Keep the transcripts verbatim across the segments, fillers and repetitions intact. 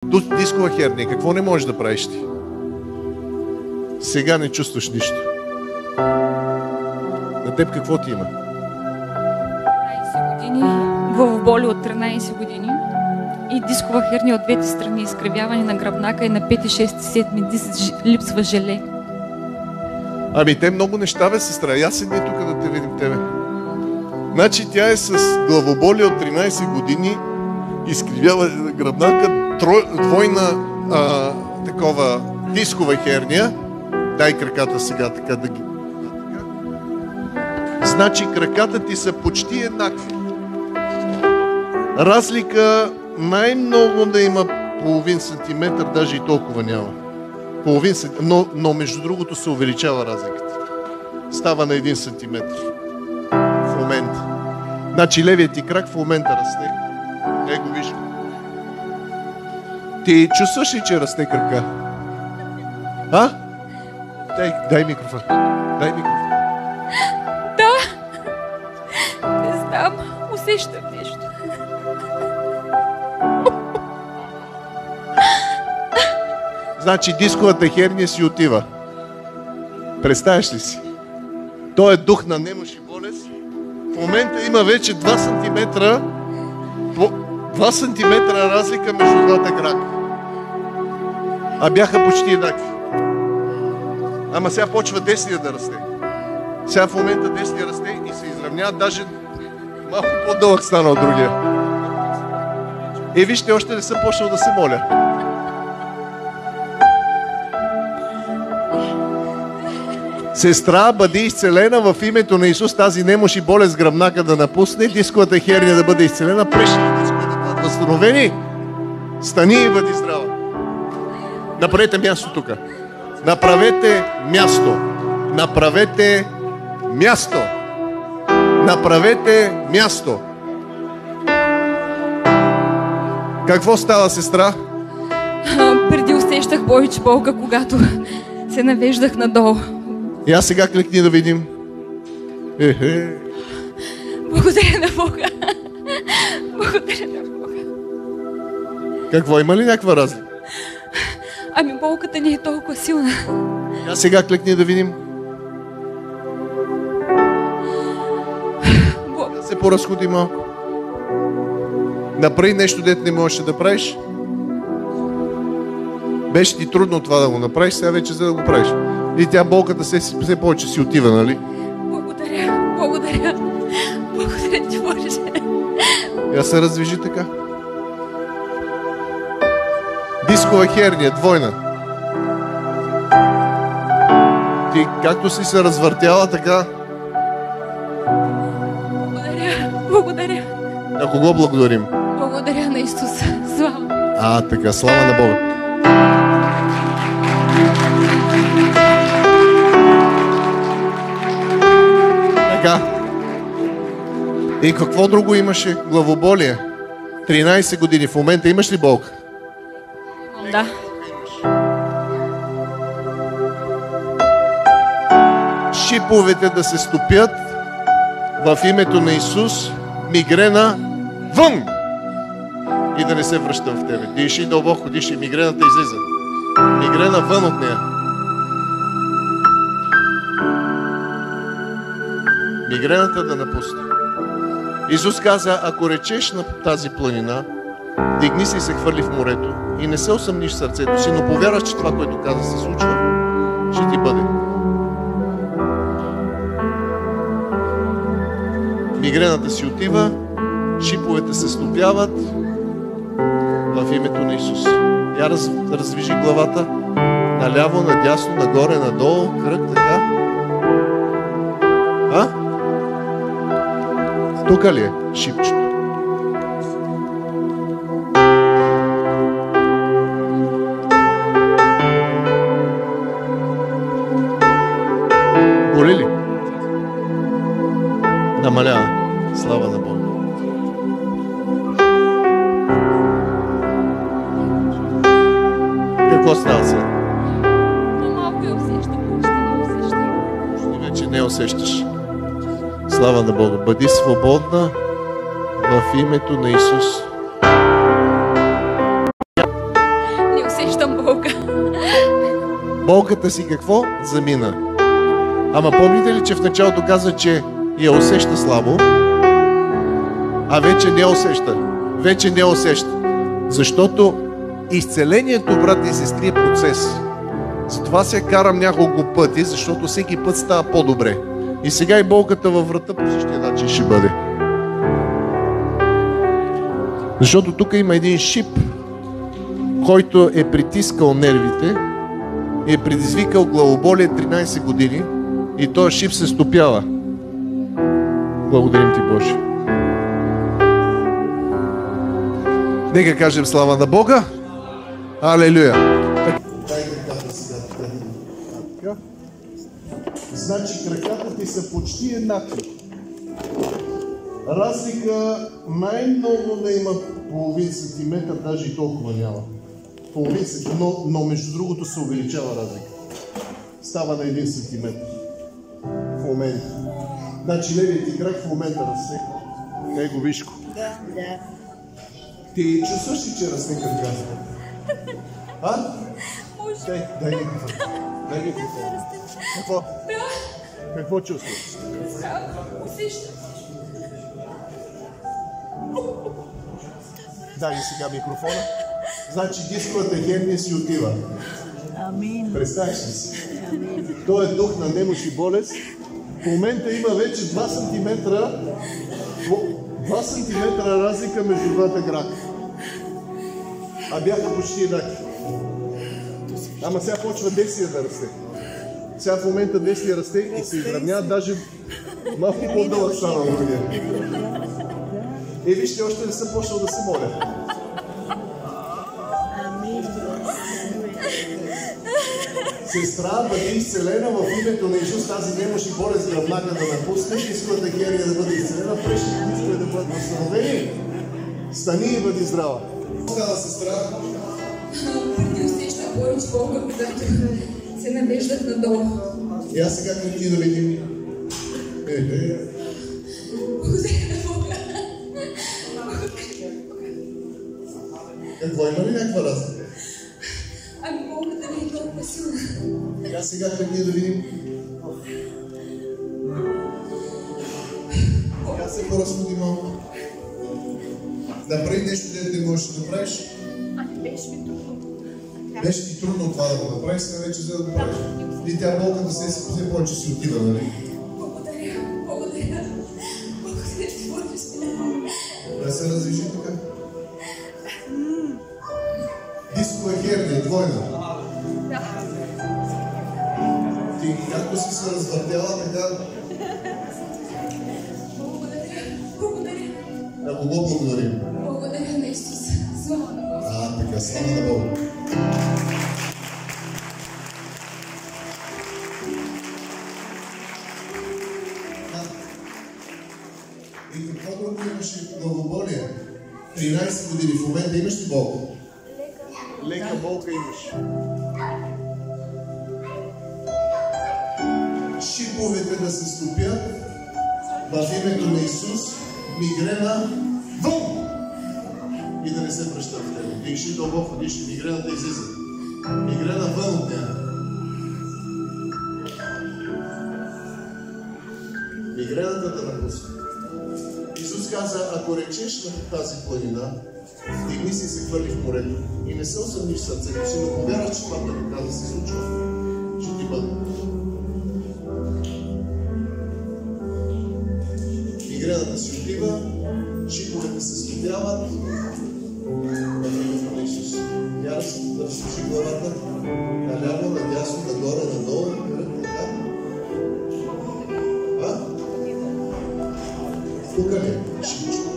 Дискова херния. Какво не можеш да правиш ти? Сега не чувстваш нищо. На теб какво ти има? тринайсет години, главоболи от тринайсет години и дискова херния от двете страни, изкривяване на гръбнака и на пети, шести, седми диск липсва желе. Ами те много неща, бе, сестра. Я седни тук да те видим тебе. Значи тя е с главоболи от тринайсет години, изкривява гръбнака, двойна а, такова дискова херния. Дай краката сега така да ги... Значи краката ти са почти еднакви. Разлика най-много да има половин сантиметър, даже и толкова няма. Половин сантиметър, но, но между другото се увеличава разликата. Става на един сантиметър в момента. Значи левият ти крак в момента расте. Ей го виж. Ти чувстваш ли, че расте крака? А? Дай, дай микрофон. Дай микрофон. Да. Не знам. Усещам нещо. Значи дисковата херния си отива. Представяш ли си? Той е дух на немощ и болест. В момента има вече два сантиметра два сантиметра разлика между двата крака. А бяха почти еднакви. Ама сега почва десния да расте. Сега в момента десния расте и се изравнява, даже малко по-дълъг стана от другия. Е, вижте, още не съм почнал да се моля. Сестра, бъди изцелена в името на Исус, тази немощ и болест гръбнака да напусне, дисковата херния да бъде изцелена, прешните дискове да бъдат възстановени. Стани и бъди здрава. Направете място тук. Направете място. Направете място. Направете място. Какво става, сестра? Преди усещах повече болка, когато се навеждах надолу. И аз сега кликни да видим. Е-хе. Благодаря на Бога. Благодаря на Бога. Какво, има ли някаква разлика? Ами болката не е толкова силна. А сега кликни да видим. Бог. Да се поразходи малко. Направи нещо, дето не можеш да правиш. Беше ти трудно това да го направиш, сега вече за да го правиш. И тя болката все, все повече си отива, нали? Благодаря, благодаря. Благодаря ти, Боже. Я се раздвижи така. Дискова херния, двойна. Ти както си се развъртяла, така... Благодаря, благодаря. На кого благодарим? Благодаря на Исус. Слава. А, така, слава на Бога. Така. И какво друго имаше? Главоболие. тринайсет години. В момента имаш ли болка? Да. Шиповете да се стопят в името на Исус. Мигрена вън! И да не се връща в тебе. Диши дълбоко, диши. Мигрената излиза. Мигрена вън от нея. Мигрената да напусне. Исус каза, ако речеш на тази планина, дигни се и се хвърли в морето и не се усъмниш в сърцето си, но повярваш, че това, което каза, се случва, ще ти бъде. Мигрената си отива, шиповете се стопяват в името на Исус. Я раз, раздвижи главата наляво, надясно, нагоре, надолу, кръг, така. А? Тук ли е шипчето? Боли ли? Намалява. Слава на Бога. Какво става сега? По-малко я усещам, почти не усещам. Почти вече не усещаш. Слава на Бога. Бъди свободна в името на Исус. болка. Болката си какво? Замина. Ама помните ли, че в началото каза, че я усеща слабо, а вече не усеща. Вече не усеща. Защото изцелението, брати и сестри, е процес. Затова се карам няколко пъти, защото всеки път става по-добре. И сега и болката във врата по същия начин ще бъде. Защото тук има един шип, който е притискал нервите и е предизвикал главоболие тринайсет години и този шип се стопява. Благодарим ти, Боже. Нека кажем слава на Бога. Алелуя. Значи краката ти са почти еднакви. Разлика най-много да има половин сантиметър, даже и толкова няма. Половин сантиметър, но, но между другото се увеличава разлика. Става на един сантиметър. В момента. Значи левият ти крак в момента расте. Ей го, вишко. Да, да. Ти чувстваш ли, че расте краката? А? Дай, дай микрофон. Дай микрофон. Какво? Какво чувстваш? Усещам. Дай ми сега микрофона. Значи дисковата херния си отива. Амин. Представяш ли си? Той е дух на немощ и болест. В момента има вече два сантиметра два сантиметра разлика между двата крака. А бяха почти еднакви. Ама сега почва десния да расте. Сега в момента десния расте и се изравнява, даже малко по-дълъг стана от мен. Е, вижте, още не съм почнал да се моля. Сестра, бъди изцелена в името на Исус, тази немощ и болест гръбнака да напуснеш, иската херния да бъде изцелена, прешните искат да бъдат възстановени. Стани и бъди здрава. Стана сестра. Преди усещах повече болка, когато се навеждах надолу. И аз сега как ти да видим? Е, е. Благодаря на Бога. Какво, има ли някаква разлика? Ами болката не е толкова силна. И аз сега как ние да видим? Сега се поразходи малко. Направи нещо, дето не можеш да направиш. Ами беше ми трудно. Беше ти трудно това да го направиш, сега вече за да го правиш. И тя болката се все повече си отива, нали? Благодаря, благодаря. Благодаря ти, Боже. Да се разреши така. Дискова херния, двойна. Да. Ти както си се развъртяла, така... Благодаря, благодаря. Да го го благодарим. Благодаря на Исус. Слава на Бога. А, така, слава на Бога. И какво друго имаше главоболие? тринайсет години. В момента имаш ли болка? Лека. Лека болка имаш. Шиповете да се стопят в името на Исус, мигрена вън и да не се връща в тебе. Диши дълбоко, диши, мигрената излиза. Мигрена вън от нея. Мигрената да напусне. Исус каза, ако речеш на тази планина, дигни си се хвърли в морето и не се усъмниш в сърцето си, но повярваш, че това, което каза, се случва, ще ти бъде. Мигрената си отива, шиповете се стопяват в името на Исус. Я да разслуши главата, наляво, надясно, нагоре, надолу, така. А? Тук ли? Шипчко.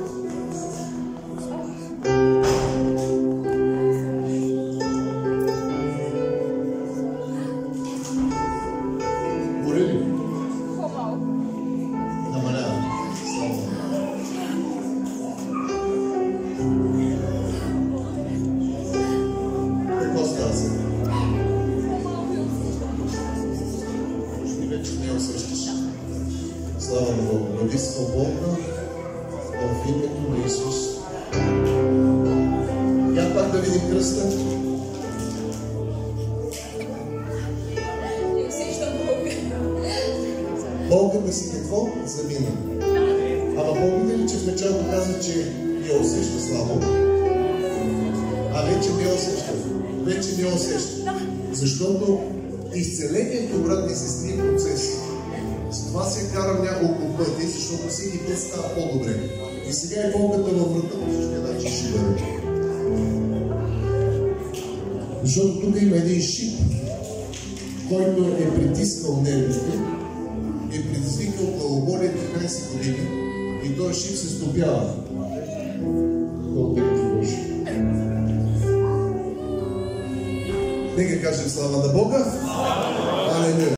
Горе ли? По-малко. Намалява. Слава Богу. Какво става сега? Почти вече не усещаш. Слава на Бога. Бъди свободна в името на Исус. Я пак да видим кръста. могат да си какво заминат. Ама помните ли, че в началото каза, че я усеща слабо? А вече не усеща. Вече не усеща. Защото изцелението, брат и сестри, е процес. С това се карам няколко пъти, защото всеки път става по-добре. И сега е болката във врата, по същия начин ще бъде. Защото тук има един шип, който е притискал нервите, е предизвикал главоболие тринайсет години и този шип се стопява. Благодаря ти, Боже. Нека кажем слава на Бога. Алелуя.